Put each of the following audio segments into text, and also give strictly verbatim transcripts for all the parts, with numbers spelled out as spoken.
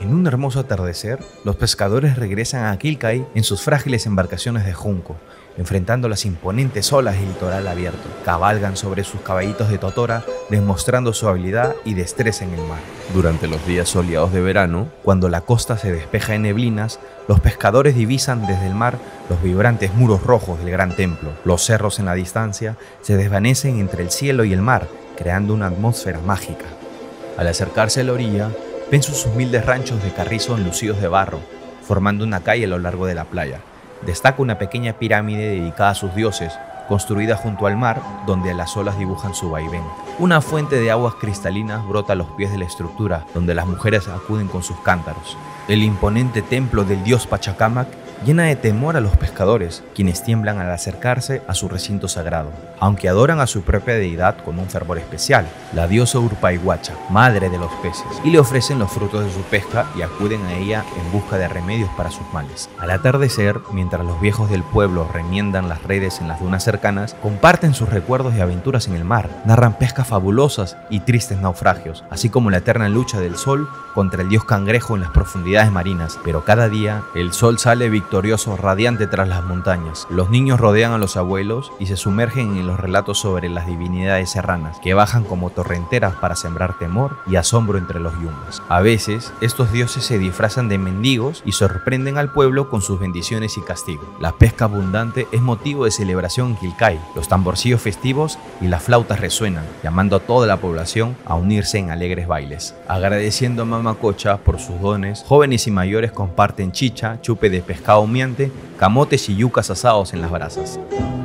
En un hermoso atardecer, los pescadores regresan a Quilcay en sus frágiles embarcaciones de junco, enfrentando las imponentes olas del litoral abierto. Cabalgan sobre sus caballitos de totora, demostrando su habilidad y destreza en el mar. Durante los días soleados de verano, cuando la costa se despeja de neblinas, los pescadores divisan desde el mar los vibrantes muros rojos del gran templo. Los cerros en la distancia se desvanecen entre el cielo y el mar, creando una atmósfera mágica. Al acercarse a la orilla, ven sus humildes ranchos de carrizo enlucidos de barro, formando una calle a lo largo de la playa. Destaca una pequeña pirámide dedicada a sus dioses, construida junto al mar, donde las olas dibujan su vaivén. Una fuente de aguas cristalinas brota a los pies de la estructura, donde las mujeres acuden con sus cántaros. El imponente templo del dios Pachacámac llena de temor a los pescadores, quienes tiemblan al acercarse a su recinto sagrado, aunque adoran a su propia deidad con un fervor especial, la diosa Urpaihuacha, madre de los peces, y le ofrecen los frutos de su pesca y acuden a ella en busca de remedios para sus males. Al atardecer, mientras los viejos del pueblo remiendan las redes en las dunas cercanas, comparten sus recuerdos y aventuras en el mar, narran pescas fabulosas y tristes naufragios, así como la eterna lucha del sol contra el dios cangrejo en las profundidades marinas. Pero cada día, el sol sale victorioso, radiante tras las montañas. Los niños rodean a los abuelos y se sumergen en los relatos sobre las divinidades serranas, que bajan como torrenteras para sembrar temor y asombro entre los yungas. A veces, estos dioses se disfrazan de mendigos y sorprenden al pueblo con sus bendiciones y castigos. La pesca abundante es motivo de celebración en Quilcay. Los tamborcillos festivos y las flautas resuenan, llamando a toda la población a unirse en alegres bailes. Agradeciendo a Mama Cocha por sus dones, jóvenes y mayores comparten chicha, chupe de pescado humeante, camotes y yucas asados en las brasas.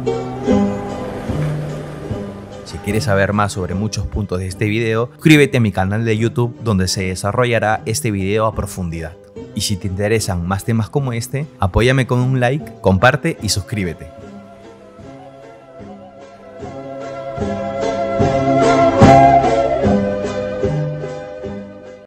Si quieres saber más sobre muchos puntos de este video, suscríbete a mi canal de YouTube donde se desarrollará este video a profundidad. Y si te interesan más temas como este, apóyame con un like, comparte y suscríbete.